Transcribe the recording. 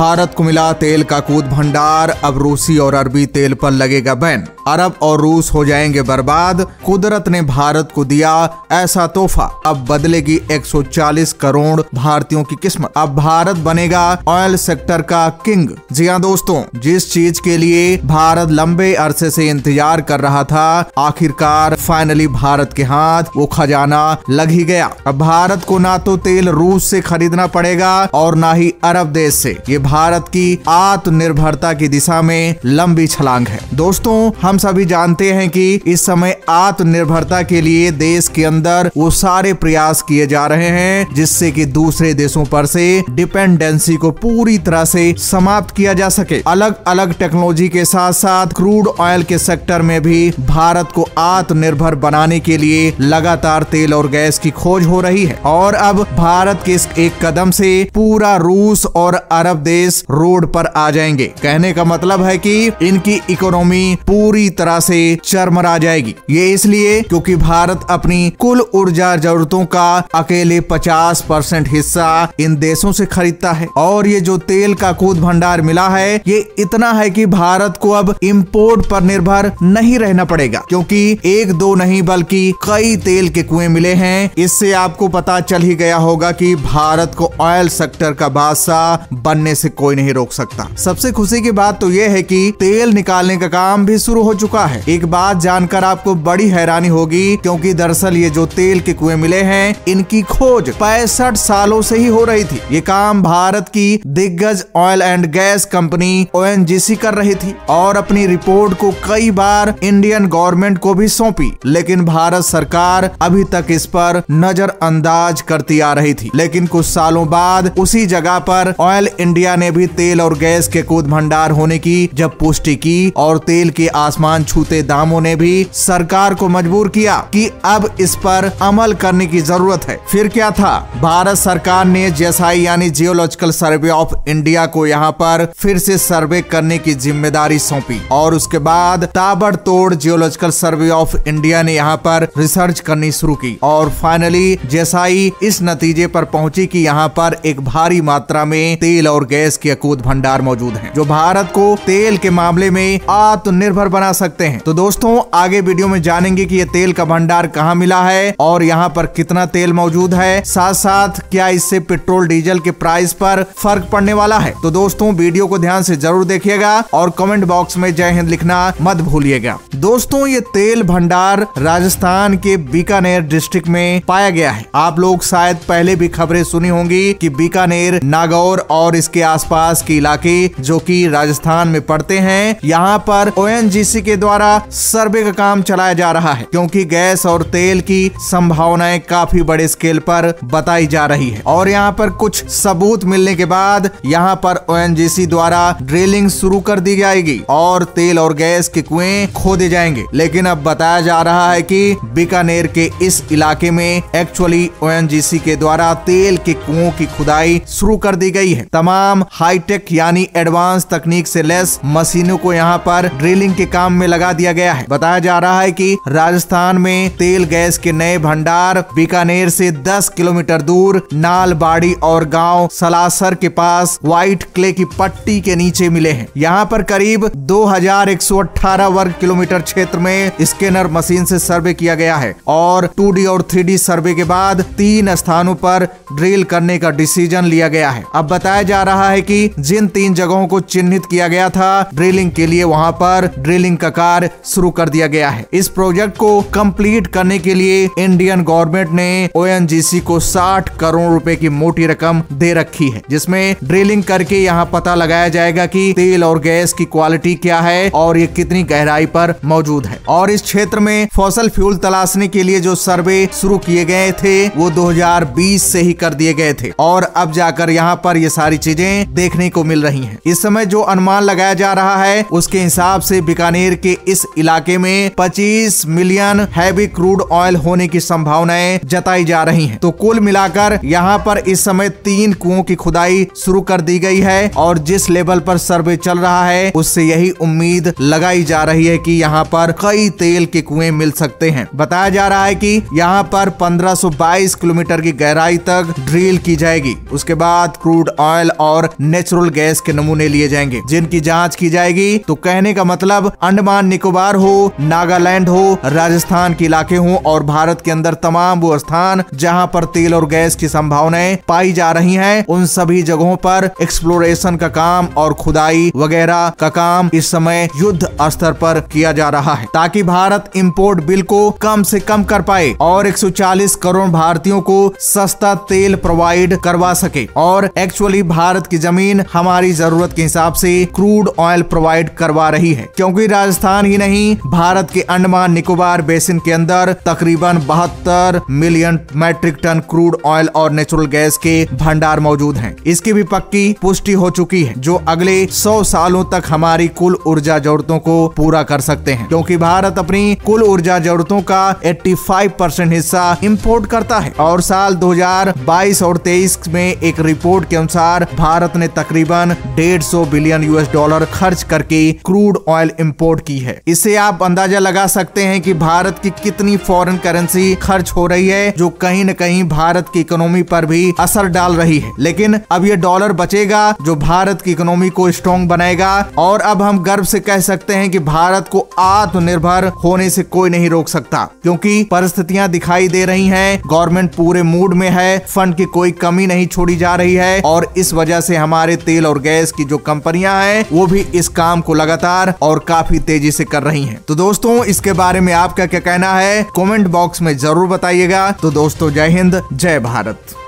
भारत को मिला तेल का कूद भंडार, अब रूसी और अरबी तेल पर लगेगा बैन। अरब और रूस हो जाएंगे बर्बाद। कुदरत ने भारत को दिया ऐसा तोहफा, अब बदलेगी 140 करोड़ भारतीयों की किस्मत। अब भारत बनेगा ऑयल सेक्टर का किंग। जी हाँ दोस्तों, जिस चीज के लिए भारत लंबे अरसे से इंतजार कर रहा था, आखिरकार फाइनली भारत के हाथ वो खजाना लग ही गया। अब भारत को ना तो तेल रूस से खरीदना पड़ेगा और ना ही अरब देश से। ये भारत की आत्मनिर्भरता की दिशा में लंबी छलांग है। दोस्तों, हम सभी जानते हैं कि इस समय आत्मनिर्भरता के लिए देश के अंदर वो सारे प्रयास किए जा रहे हैं जिससे कि दूसरे देशों पर से डिपेंडेंसी को पूरी तरह से समाप्त किया जा सके। अलग अलग टेक्नोलॉजी के साथ साथ क्रूड ऑयल के सेक्टर में भी भारत को आत्मनिर्भर बनाने के लिए लगातार तेल और गैस की खोज हो रही है और अब भारत के इस एक कदम से पूरा रूस और अरब देश रोड पर आ जाएंगे। कहने का मतलब है कि इनकी इकोनॉमी पूरी तरह से चरमरा जाएगी। ये इसलिए क्योंकि भारत अपनी कुल ऊर्जा जरूरतों का अकेले 50% हिस्सा इन देशों से खरीदता है और ये जो तेल का कूद भंडार मिला है, ये इतना है कि भारत को अब इंपोर्ट पर निर्भर नहीं रहना पड़ेगा, क्योंकि एक दो नहीं बल्कि कई तेल के कुएं मिले हैं। इससे आपको पता चल ही गया होगा कि भारत को ऑयल सेक्टर का बादशाह बनने से कोई नहीं रोक सकता। सबसे खुशी की बात तो ये है कि तेल निकालने का काम भी शुरू हो चुका है। एक बात जानकर आपको बड़ी हैरानी होगी, क्योंकि दरअसल ये जो तेल के कुएं मिले हैं, इनकी खोज 65 सालों से ही हो रही थी। ये काम भारत की दिग्गज oil and gas company ONGC कर रही थी और अपनी रिपोर्ट को कई बार इंडियन गवर्नमेंट को भी सौंपी, लेकिन भारत सरकार अभी तक इस पर नजरअंदाज करती आ रही थी। लेकिन कुछ सालों बाद उसी जगह पर ऑयल इंडिया ने भी तेल और गैस के कूद भंडार होने की जब पुष्टि की और तेल के आसमान छूते दामों ने भी सरकार को मजबूर किया कि अब इस पर अमल करने की जरूरत है। फिर क्या था, भारत सरकार ने GSI यानी जियोलॉजिकल सर्वे ऑफ इंडिया को यहाँ पर फिर से सर्वे करने की जिम्मेदारी सौंपी और उसके बाद ताबड़तोड़ जियोलॉजिकल सर्वे ऑफ इंडिया ने यहाँ पर रिसर्च करनी शुरू की और फाइनली GSI इस नतीजे पर पहुंची कि यहाँ पर एक भारी मात्रा में तेल और गैस के अकूत भंडार मौजूद हैं, जो भारत को तेल के मामले में आत्मनिर्भर बना सकते हैं। तो दोस्तों, आगे वीडियो में जानेंगे कि ये तेल का भंडार कहाँ मिला है और यहाँ पर कितना तेल मौजूद है, साथ साथ क्या इससे पेट्रोल डीजल के प्राइस पर फर्क पड़ने वाला है। तो दोस्तों, वीडियो को ध्यान से जरूर देखिएगा और कमेंट बॉक्स में जय हिंद लिखना मत भूलिएगा। दोस्तों, ये तेल भंडार राजस्थान के बीकानेर डिस्ट्रिक्ट में पाया गया है। आप लोग शायद पहले भी खबरें सुनी होंगी कि बीकानेर, नागौर और इसके आसपास के इलाके जो कि राजस्थान में पड़ते हैं, यहाँ पर ONGC के द्वारा सर्वे का काम चलाया जा रहा है, क्योंकि गैस और तेल की संभावनाएं काफी बड़े स्केल पर बताई जा रही है और यहाँ पर कुछ सबूत मिलने के बाद यहाँ पर ONGC द्वारा ड्रिलिंग शुरू कर दी जाएगी और तेल और गैस के कुएं खोदे जाएंगे। लेकिन अब बताया जा रहा है कि बीकानेर के इस इलाके में एक्चुअली ONGC के द्वारा तेल के कुओं की खुदाई शुरू कर दी गई है। तमाम हाईटेक यानी एडवांस तकनीक से लैस मशीनों को यहाँ पर ड्रिलिंग के काम में लगा दिया गया है। बताया जा रहा है कि राजस्थान में तेल गैस के नए भंडार बीकानेर से 10 किलोमीटर दूर नालबाड़ी और गांव सलासर के पास व्हाइट क्ले की पट्टी के नीचे मिले हैं। यहाँ पर करीब 2118 वर्ग किलोमीटर क्षेत्र में स्कैनर मशीन से सर्वे किया गया है और 2D और 3D सर्वे के बाद 3 स्थानों पर ड्रिल करने का डिसीजन लिया गया है। अब बताया जा रहा है कि जिन 3 जगहों को चिन्हित किया गया था ड्रिलिंग के लिए, वहां पर ड्रिलिंग का कार्य शुरू कर दिया गया है। इस प्रोजेक्ट को कंप्लीट करने के लिए इंडियन गवर्नमेंट ने ONGC को 60 करोड़ रुपए की मोटी रकम दे रखी है, जिसमें ड्रिलिंग करके यहाँ पता लगाया जाएगा कि तेल और गैस की क्वालिटी क्या है और ये कितनी गहराई पर मौजूद है। और इस क्षेत्र में फॉसल फ्यूल तलाशने के लिए जो सर्वे शुरू किए गए थे वो 2020 से ही कर दिए गए थे और अब जाकर यहाँ पर ये सारी चीजें देखने को मिल रही हैं। इस समय जो अनुमान लगाया जा रहा है उसके हिसाब से बीकानेर कश्मीर के इस इलाके में 25 मिलियन हैवी क्रूड ऑयल होने की संभावनाएं जताई जा रही हैं। तो कुल मिलाकर यहाँ पर इस समय 3 कुओं की खुदाई शुरू कर दी गई है और जिस लेवल पर सर्वे चल रहा है उससे यही उम्मीद लगाई जा रही है कि यहाँ पर कई तेल के कुएं मिल सकते हैं। बताया जा रहा है कि यहाँ पर 1522 किलोमीटर की गहराई तक ड्रिल की जाएगी। उसके बाद क्रूड ऑयल और नेचुरल गैस के नमूने लिए जाएंगे जिनकी जांच की जाएगी। तो कहने का मतलब अंडमान निकोबार हो, नागालैंड हो, राजस्थान के इलाके हो और भारत के अंदर तमाम वो स्थान जहां पर तेल और गैस की संभावनाएं पाई जा रही हैं, उन सभी जगहों पर एक्सप्लोरेशन का काम और खुदाई वगैरह का काम इस समय युद्ध स्तर पर किया जा रहा है ताकि भारत इंपोर्ट बिल को कम से कम कर पाए और 140 करोड़ भारतीयों को सस्ता तेल प्रोवाइड करवा सके। और एक्चुअली भारत की जमीन हमारी जरूरत के हिसाब से क्रूड ऑयल प्रोवाइड करवा रही है, क्योंकि राजस्थान ही नहीं भारत के अंडमान निकोबार बेसिन के अंदर तकरीबन 72 million metric ton crude oil और नेचुरल गैस के भंडार मौजूद हैं। इसकी भी पक्की पुष्टि हो चुकी है जो अगले 100 सालों तक हमारी कुल ऊर्जा जरूरतों को पूरा कर सकते हैं, क्योंकि भारत अपनी कुल ऊर्जा जरूरतों का 85% हिस्सा इंपोर्ट करता है। और साल 2022 और 23 में एक रिपोर्ट के अनुसार भारत ने तकरीबन $150 बिलियन खर्च करके क्रूड ऑयल इंपोर्ट की है। इससे आप अंदाजा लगा सकते हैं कि भारत की कितनी फॉरेन करेंसी खर्च हो रही है जो कहीं न कहीं भारत की इकोनॉमी पर भी असर डाल रही है। लेकिन अब ये डॉलर बचेगा जो भारत की इकोनॉमी को स्ट्रॉन्ग बनाएगा और अब हम गर्व से कह सकते हैं कि भारत को आत्मनिर्भर होने से कोई नहीं रोक सकता, क्योंकि परिस्थितियां दिखाई दे रही हैं, गवर्नमेंट पूरे मूड में है, फंड की कोई कमी नहीं छोड़ी जा रही है और इस वजह से हमारे तेल और गैस की जो कंपनियां हैं वो भी इस काम को लगातार और काफी तेजी से कर रही हैं। तो दोस्तों इसके बारे में आपका क्या कहना है कमेंट बॉक्स में जरूर बताइएगा। तो दोस्तों जय हिंद, जय भारत।